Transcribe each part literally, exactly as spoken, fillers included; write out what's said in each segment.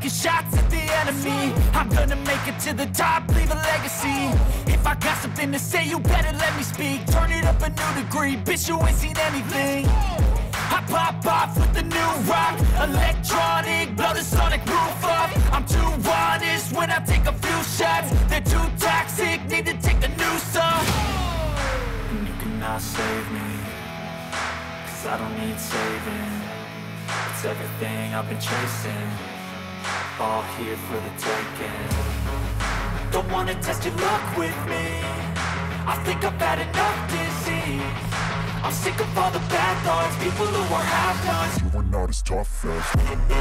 taking shots at the enemy. I'm gonna make it to the top, leave a legacy. If I got something to say, you better let me speak. Turn it up a new degree, bitch, you ain't seen anything. I pop off with the new rock, electronic, blow the sonic roof up. I'm too honest when I take a few shots. They're too toxic, need to take the noose off. And you cannot save me, cause I don't need saving. It's everything I've been chasing, all here for the taking. Don't wanna test your luck with me, I think I've had enough disease. I'm sick of all the bad thoughts, people who are half-nots. You are not as tough as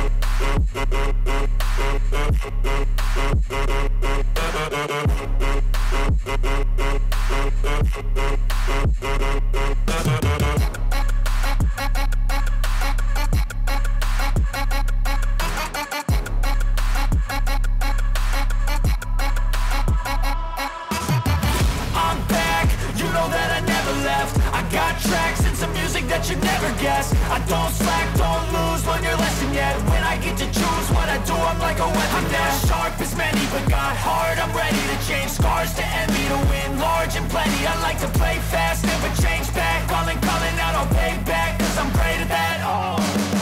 I'm back, you know that I never left. I got tracks and some music that you never guessed. I don't slack, don't lose, learn your lesson yet. When I get to choose what I do, I'm like a weapon. I'm not sharp as many, but got hard, I'm ready to change. Scars to envy, to win large and plenty. I like to play fast, never change back. Calling, calling out, I'll pay back, cause I'm great at that. Oh,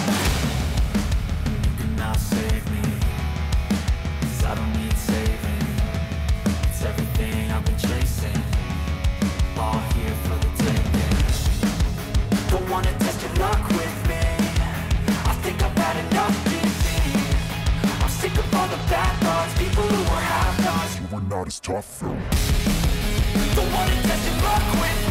you cannot save me, cause I don't need saving. It's everything I've been chasing, all here for the taking. Don't wanna test your luck with me, I think I've had enough disease. I'm sick of all the bad thoughts, people who are half-nots. You are not as tough though. Don't wanna test your luck with me,